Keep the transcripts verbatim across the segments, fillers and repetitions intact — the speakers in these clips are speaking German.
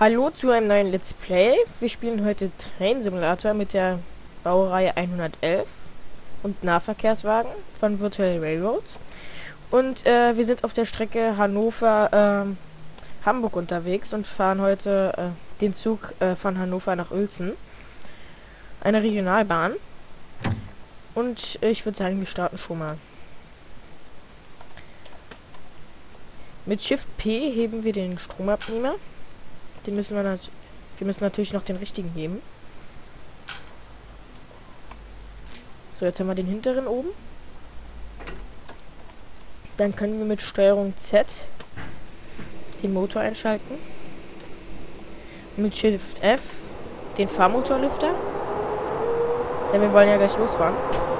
Hallo zu einem neuen Let's Play. Wir spielen heute Train Simulator mit der Baureihe hundertelf und Nahverkehrswagen von Virtual Railroads. Und äh, wir sind auf der Strecke Hannover äh, Hamburg unterwegs und fahren heute äh, den Zug äh, von Hannover nach Uelzen. Eine Regionalbahn. Und ich würde sagen, wir starten schon mal. Mit Shift P heben wir den Stromabnehmer. Den müssen wir, nat wir müssen natürlich noch den richtigen heben. So, jetzt haben wir den hinteren oben. Dann können wir mit Steuerung Z den Motor einschalten. Mit Shift F den Fahrmotorlüfter. Denn wir wollen ja gleich losfahren.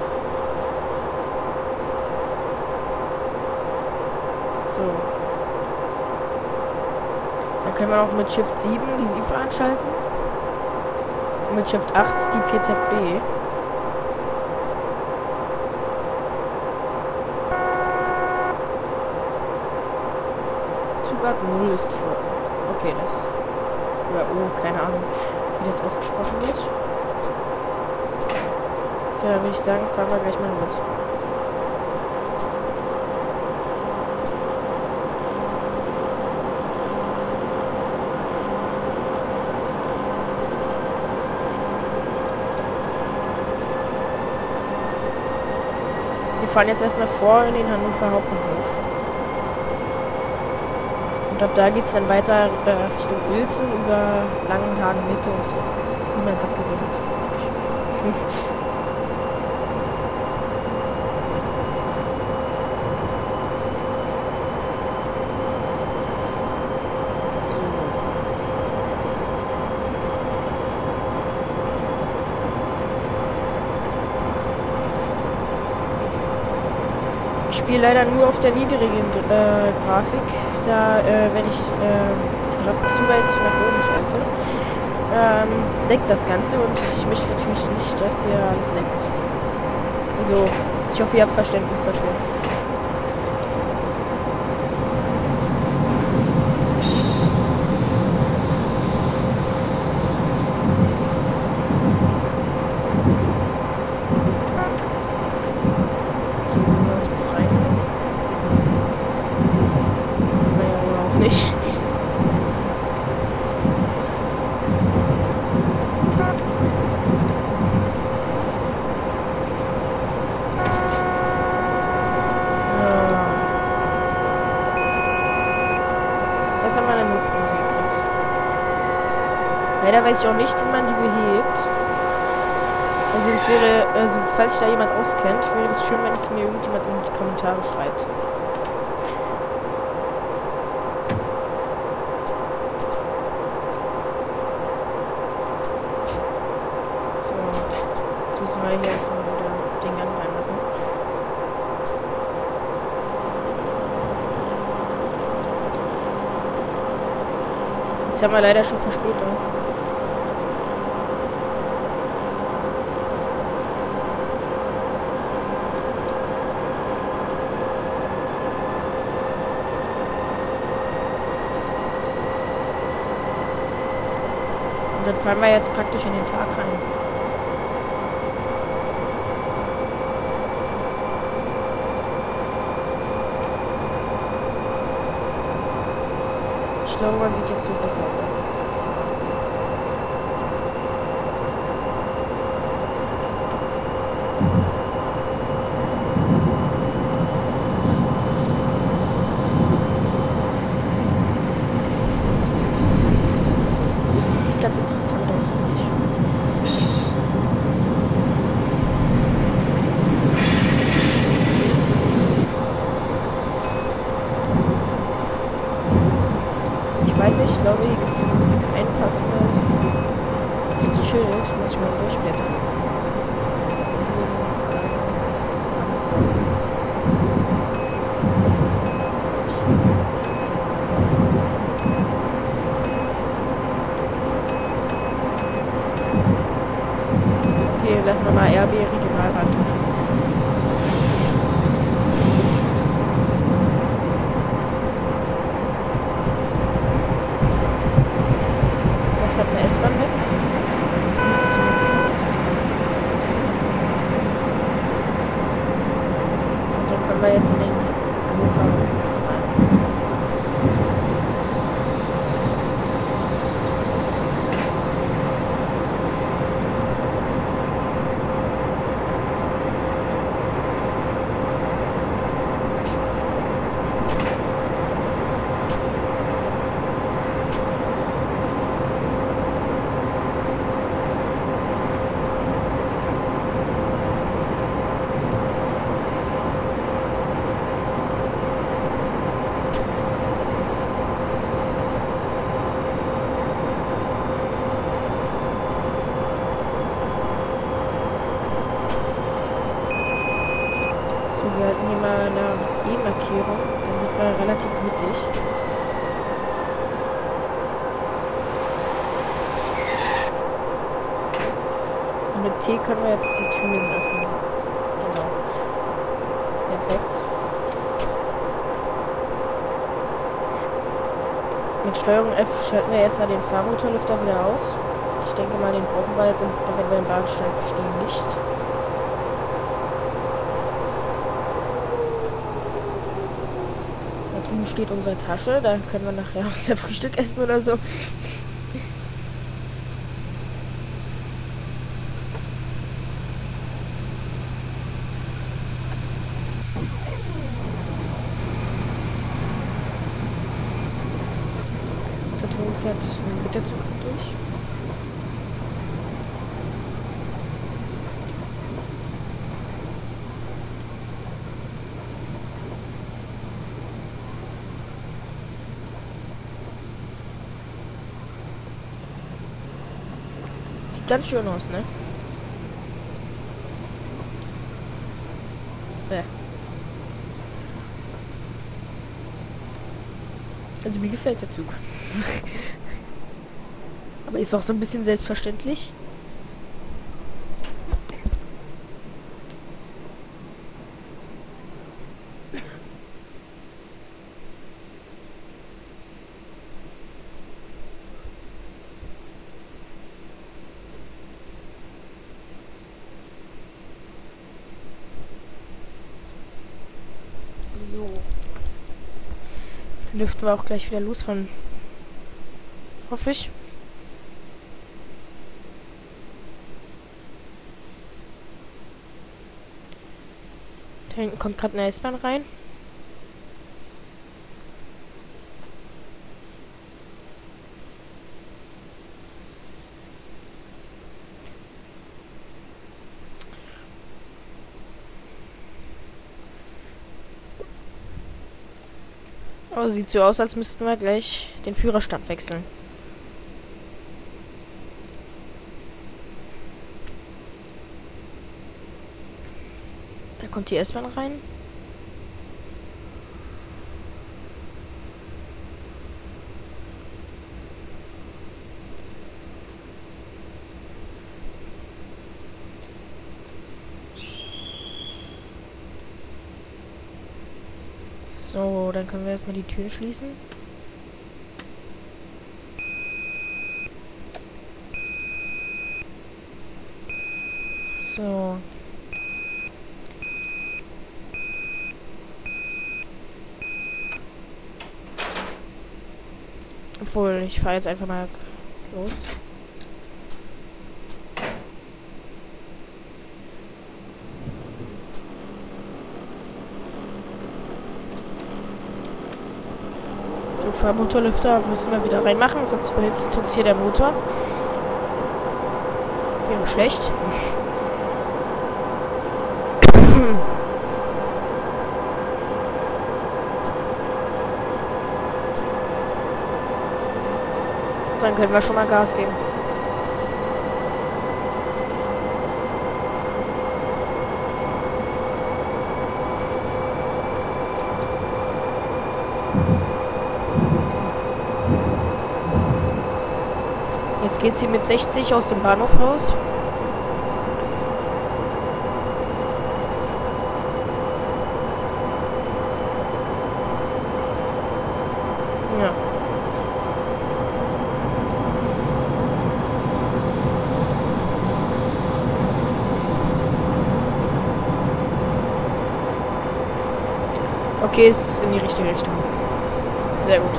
So. Dann können wir auch mit Shift sieben die SIFO anschalten. Und mit Shift acht die P Z B. Zugart null ist vor. Okay, das ist... Oder oh, keine Ahnung, wie das ausgesprochen wird. So, dann würde ich sagen, fahren wir gleich mal los. Wir fahren jetzt erstmal vor in den Hannover Hauptbahnhof. Und ab da geht es dann weiter äh, Richtung Uelzen über Langenhagen Mitte und so. Wie man gerade gesehen hat. Ich spiele leider nur auf der niedrigen äh, Grafik, da äh, wenn ich äh, die Grafik zu weit nach oben schalte, ähm, leckt das Ganze und ich möchte natürlich nicht, dass hier alles leckt. Also, ich hoffe, ihr habt Verständnis dafür. Nicht. Jetzt haben wir eine Notbremse gekriegt. Leider weiß ich auch nicht, wie man die behebt. Also es wäre, also falls sich da jemand auskennt, wäre es schön, wenn es mir irgendjemand in die Kommentare schreibt. Hier erstmal wieder den Gang reinmachen. Jetzt haben wir leider schon Verspätung. Und dann fahren wir jetzt praktisch in den Tag rein. Ich glaube, man sieht jetzt so besser aus. Sieht ganz interessant aus, finde ich. Ich weiß nicht, ich glaube, hier gibt es ein passendes Schild, muss ich mal durchblättern. Okay, lassen wir mal R B Regionalbahn. wir halten hier mal eine E-Markierung. Dann sind wir relativ mittig. Und mit T können wir jetzt die Türen öffnen. Genau. Perfekt. Mit Steuerung F schalten wir erstmal den Fahrmotorlüfter wieder aus. Ich denke mal, den brauchen wir jetzt, wenn wir im Bahnsteig stehen, nicht. Da drüben steht unsere Tasche, da können wir nachher unser Frühstück essen oder so. Da drüben fährt ein Güterzug durch. Ganz schön aus, ne? Ja. Also mir gefällt der Zug. Aber ist auch so ein bisschen selbstverständlich. So. Dann dürften wir auch gleich wieder losfahren. Hoffe ich. Da hinten kommt gerade eine S-Bahn rein. Aber sieht so aus, als müssten wir gleich den Führerstand wechseln. Da kommt die S-Bahn rein. So, dann können wir erstmal die Tür schließen. So. Obwohl, ich fahre jetzt einfach mal los. So, Fahrmotorlüfter müssen wir wieder reinmachen, sonst behitzt uns hier der Motor. Wäre schlecht. Dann können wir schon mal Gas geben. Jetzt geht sie mit sechzig aus dem Bahnhof raus. Ja. Okay, es ist in die richtige Richtung. Sehr gut.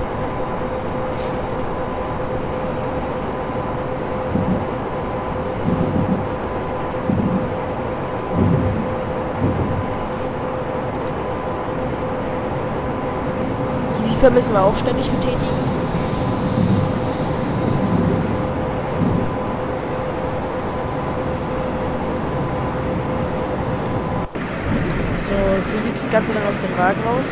Die Siefer müssen wir auch ständig betätigen. So, so sieht das Ganze dann aus dem Wagen aus.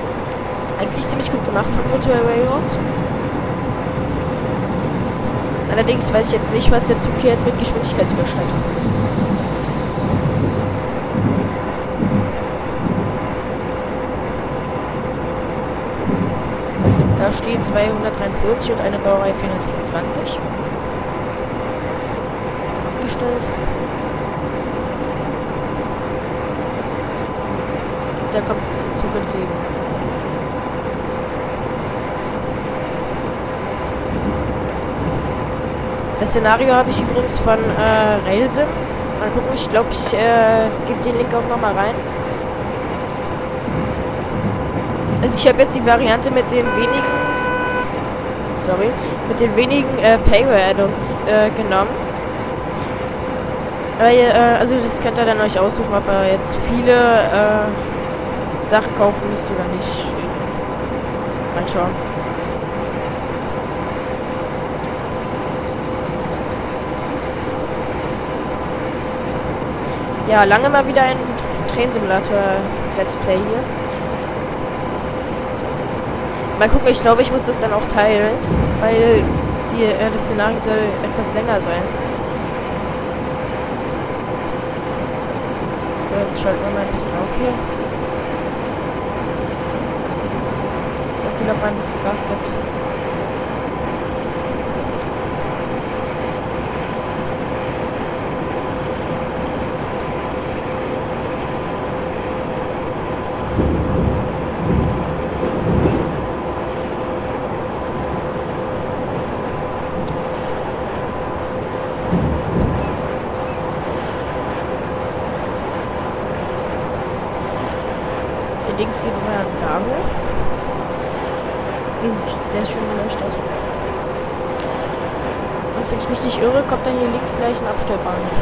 Eigentlich ziemlich gut gemacht von Virtual Railroad. Allerdings weiß ich jetzt nicht, was der Zug hier jetzt mit Geschwindigkeitsüberschreitung macht. Da stehen zweihundertdreiundvierzig und eine Baureihe vierhundertvierundzwanzig. Abgestellt. Da kommt der Zug entgegen. Das Szenario habe ich übrigens von äh, Railsim. Mal gucken, ich glaube, ich äh, gebe den Link auch nochmal rein. Also ich habe jetzt die Variante mit den wenigen, sorry, mit den wenigen äh, Payware-Add-ons äh, genommen. Weil, äh, also das könnt ihr dann euch aussuchen, ob ihr jetzt viele äh, Sachen kaufen müsst oder nicht. Mal schauen. Ja, lange mal wieder ein Train Simulator Let's Play hier. Mal gucken, ich glaube, ich muss das dann auch teilen, weil die, äh, das Szenario soll etwas länger sein. So, jetzt schalten wir mal ein bisschen auf hier. Dass sie noch mal ein bisschen Gas gibt. Links sieht man einen Bahnhof. Der ist schön beleuchtet. Und wenn ich mich nicht irre, kommt dann hier links gleich ein Abstellbahnhof.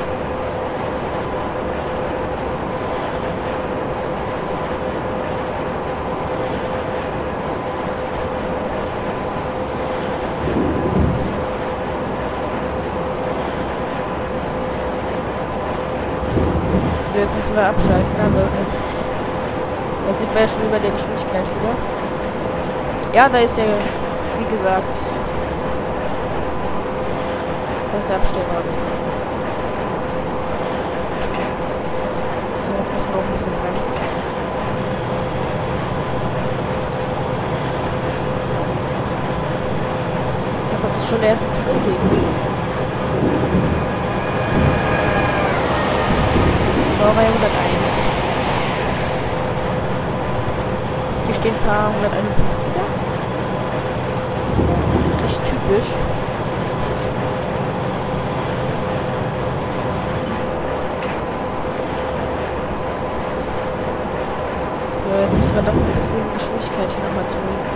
So, jetzt müssen wir abschalten. Also, jetzt sind wir ja schon über der Geschwindigkeit drüber. Ja, da ist der, wie gesagt, da ist der Abstellwagen. So, jetzt müssen wir auch ein bisschen bremsen. Da kommt jetzt schon der erste Zug entgegen. Baureihe hunderteins. Hier stehen ein paar hunderteinundfünfziger. Recht typisch. So, jetzt müssen wir doch ein bisschen Geschwindigkeit hier nochmal zurück.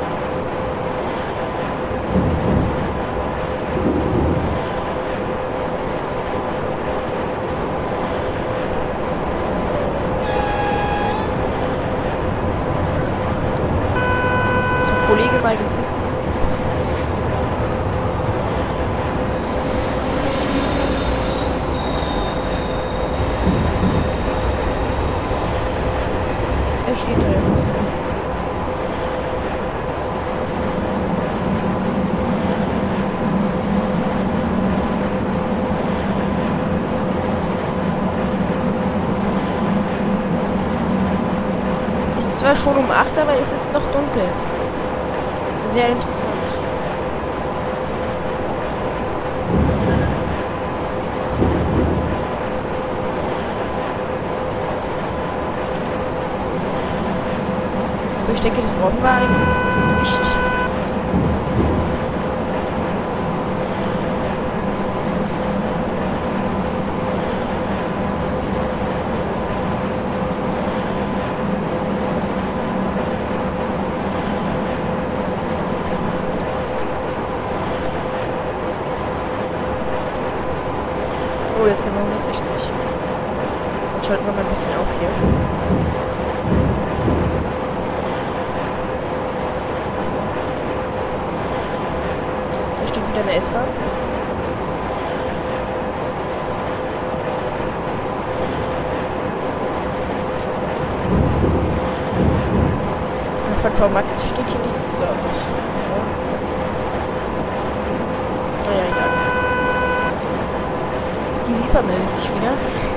Kollege mal geguckt. Er steht da jetzt. Ist zwar schon um acht, aber es ist noch dunkel. Sehr interessant. So, ich denke, das brauchen wir eigentlich nicht. Oh, jetzt können wir hundertsechzig. Jetzt schalten wir mal ein bisschen auf hier. Da steht wieder eine S-Bahn. Von V Max steht hier nichts, glaube ich. Ja. Naja, egal. Ufer meldet sich wieder.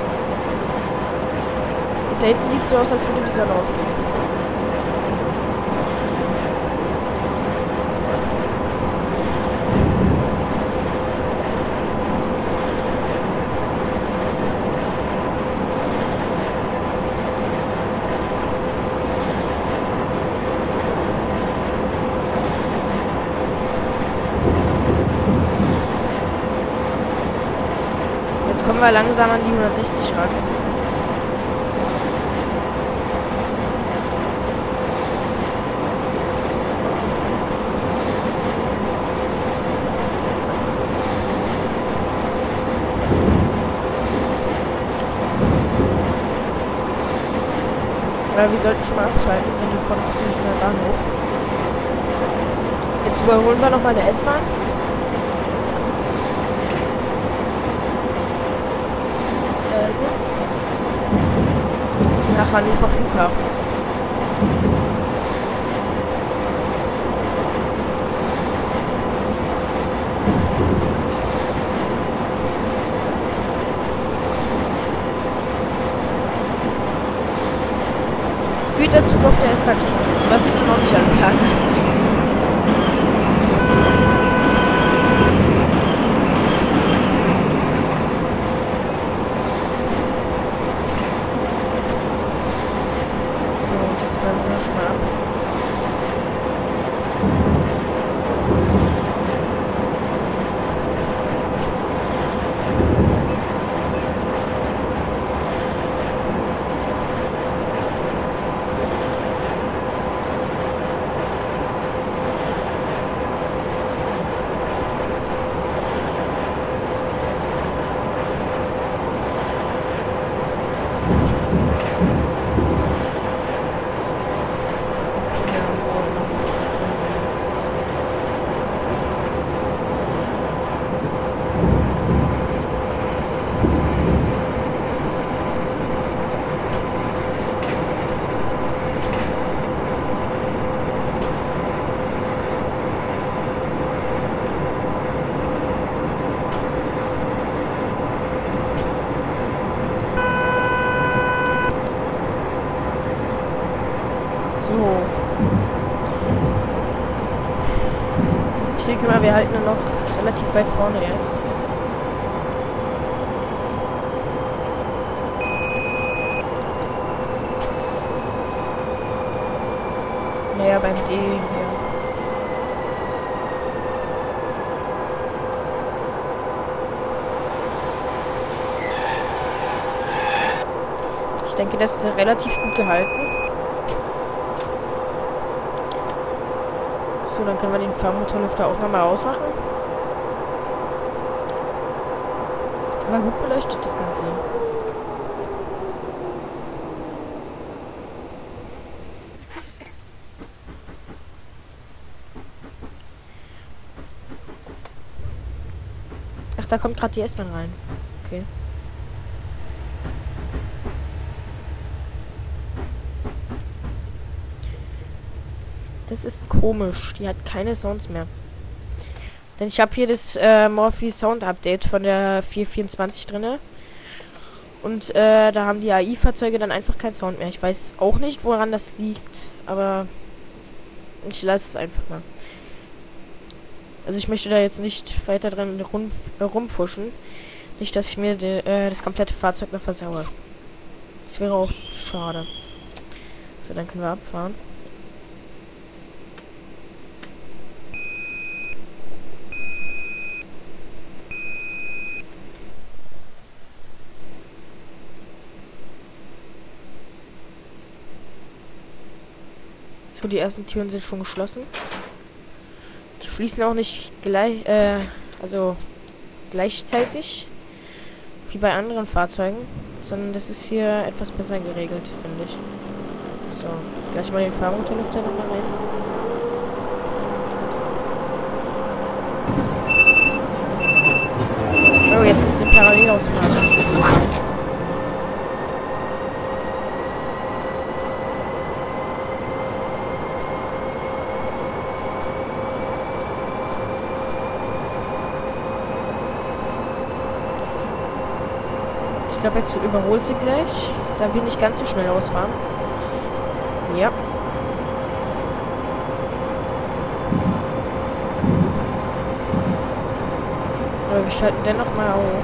Und da hinten sieht es so aus, als würde die Sonne aufgehen. Kommen wir langsam an die hundertsechzig ran. Aber wir sollten schon mal abschalten, wenn wir von dem Bahnhof. Jetzt überholen wir nochmal der S-Bahn. Nach Hannover Flughafen. Güterzug auf der S-Bahn-Strecke. Was ich noch nicht an kann. Ich denke mal, wir halten nur noch relativ weit vorne jetzt. Naja, beim D hier. Ich denke, das ist relativ gut gehalten. So, dann können wir den Fahrmotorlüfter auch nochmal ausmachen. Aber gut beleuchtet das Ganze. Ach, da kommt gerade die S-Bahn rein. Okay. Das ist komisch. Die hat keine Sounds mehr. Denn ich habe hier das äh, Morphe Sound Update von der vier Punkt vierundzwanzig drinne. Und äh, da haben die A I-Fahrzeuge dann einfach keinen Sound mehr. Ich weiß auch nicht, woran das liegt. Aber ich lasse es einfach mal. Also ich möchte da jetzt nicht weiter dran rum, äh, rumpushen. Nicht, dass ich mir de, äh, das komplette Fahrzeug noch versaue. Das wäre auch schade. So, dann können wir abfahren. So, die ersten Türen sind schon geschlossen. Die schließen auch nicht gleich, äh, also gleichzeitig wie bei anderen Fahrzeugen, sondern das ist hier etwas besser geregelt, finde ich. So, gleich mal den Fahrmotorlüfter nochmal rein. Oh, jetzt ist eine Parallelausfahrt. Ich glaube, jetzt überholt sie gleich. Da will nicht ganz so schnell ausfahren. Ja. Aber wir schalten dennoch mal auf.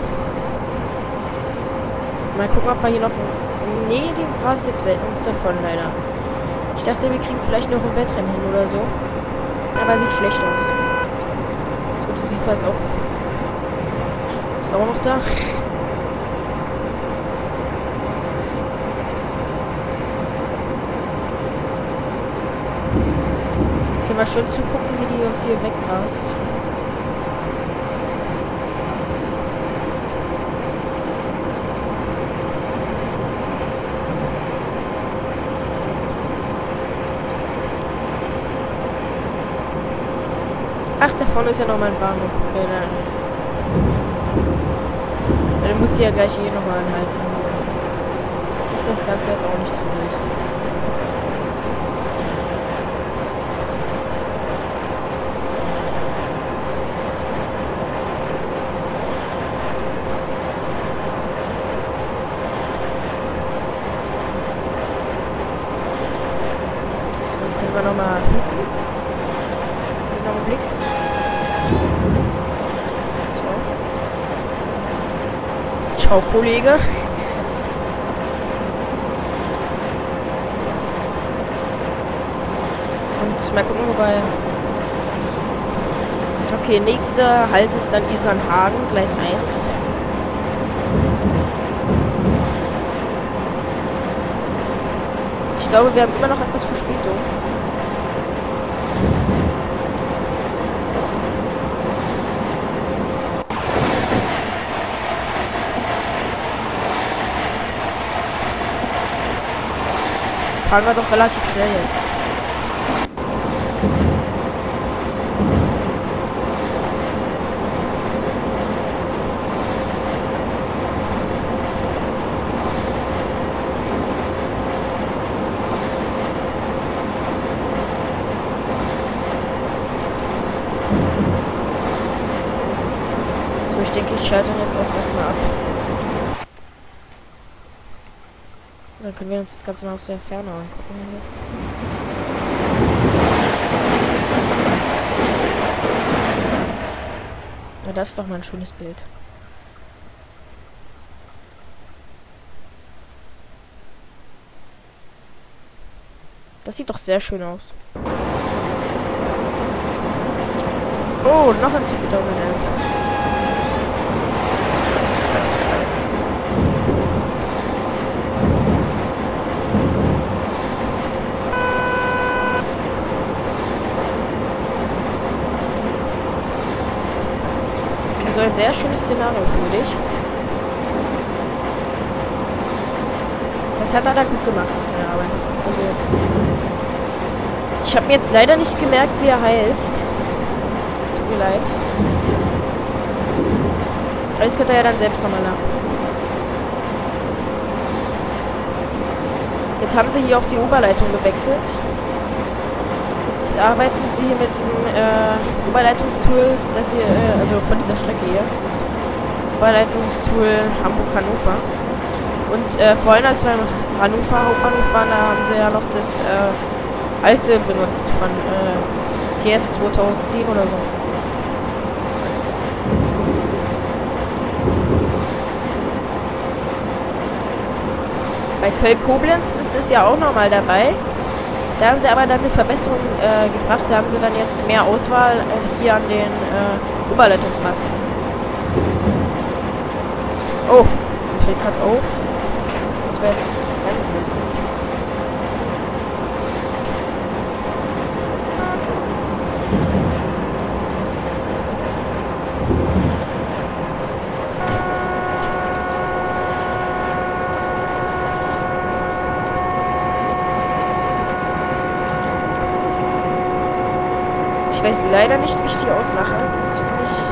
Mal gucken, ob wir hier noch... Nee, die rast jetzt weg uns davon, leider. Ich dachte, wir kriegen vielleicht noch ein Wettrennen hin oder so. Aber sieht schlecht aus. So, das sieht fast auch... Ist auch noch da. Jetzt können wir schön zugucken, wie die uns hier wegrast. Ach, da vorne ist ja noch mal ein Bahnhof. Okay, dann. Dann muss sie ja gleich hier nochmal anhalten. Ist das Ganze jetzt auch nicht zu wild. So, können wir nochmal hinten. Noch einen Blick. So. Ciao, Kollege. Und mal gucken, wobei... Okay, nächster Halt ist dann Isernhagen, Gleis eins. Ich glaube, wir haben immer noch etwas Verspätung. Fahren wir doch relativ schnell jetzt. So, ich denke, ich schalte jetzt auch erstmal ab. Dann können wir uns das Ganze mal aus der Ferne angucken. Ja, das ist doch mal ein schönes Bild. Das sieht doch sehr schön aus. Oh, noch ein Zug Terminal. So ein sehr schönes Szenario für dich. Das hat er da gut gemacht, meine Arbeit. Also, ich habe mir jetzt leider nicht gemerkt, wie er heißt. Tut mir leid. Aber das könnt ihr ja dann selbst nochmal nach. Jetzt haben sie hier auch die Oberleitung gewechselt. Jetzt arbeiten sie hier mit diesem äh, Oberleitungstool, das hier, äh, also von dieser Strecke hier. Oberleitungstool Hamburg-Hannover. Und äh, vorhin, als wir im Hannover Hauptbahnhof waren, da haben sie ja noch das äh, alte benutzt von äh, T S zweitausendzehn oder so. Bei Köln-Koblenz ist es ja auch nochmal dabei. Da haben sie aber dann eine Verbesserung äh, gebracht. Da haben sie dann jetzt mehr Auswahl äh, hier an den äh, Oberleitungsmasten. Oh, mir fällt gerade auf. Das wäre jetzt bremsen müssen. Ich weiß leider nicht, wie ich die ausmache. Das finde ich...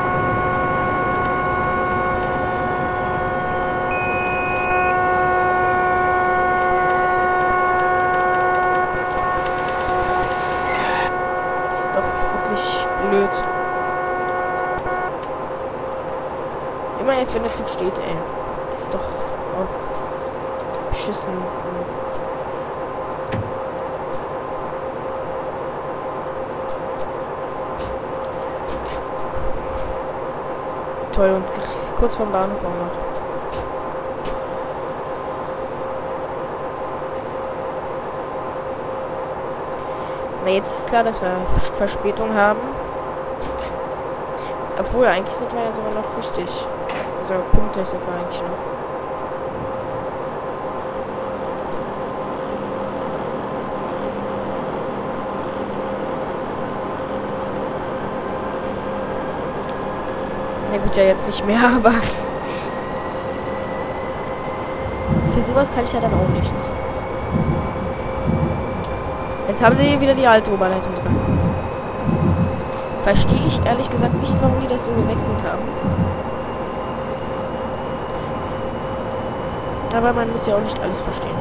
Das ist doch wirklich blöd. Immer jetzt, wenn der Zug steht, ey. Das ist doch auch beschissen. Toll, und kurz vom Bahnhof auch noch. Na, jetzt ist klar, dass wir Verspätung haben. Obwohl, eigentlich sind wir ja sogar noch richtig. Also pünktlich sind wir eigentlich noch. Na gut, ja jetzt nicht mehr, aber für sowas kann ich ja dann auch nichts. Jetzt haben sie wieder die alte Oberleitung dran. Verstehe ich ehrlich gesagt nicht, warum die das so gewechselt haben. Aber man muss ja auch nicht alles verstehen.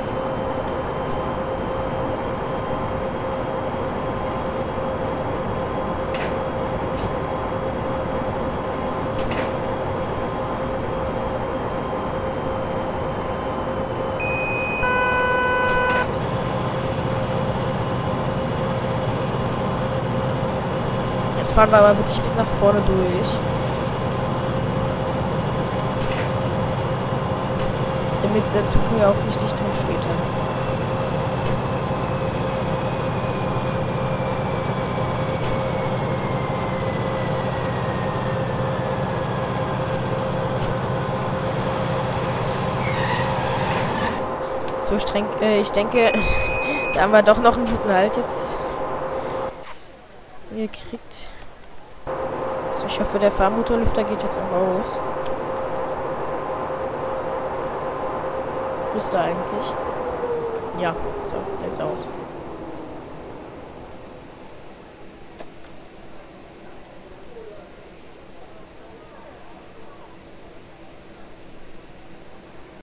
Fahren wir aber wirklich bis nach vorne durch. Damit der Zug ja auch richtig drin steht. So streng, äh, ich denke, da haben wir doch noch einen guten Halt jetzt gekriegt. So, ich hoffe, der Fahrmotorlüfter geht jetzt auch aus. Müsste eigentlich. Ja, so, der ist aus.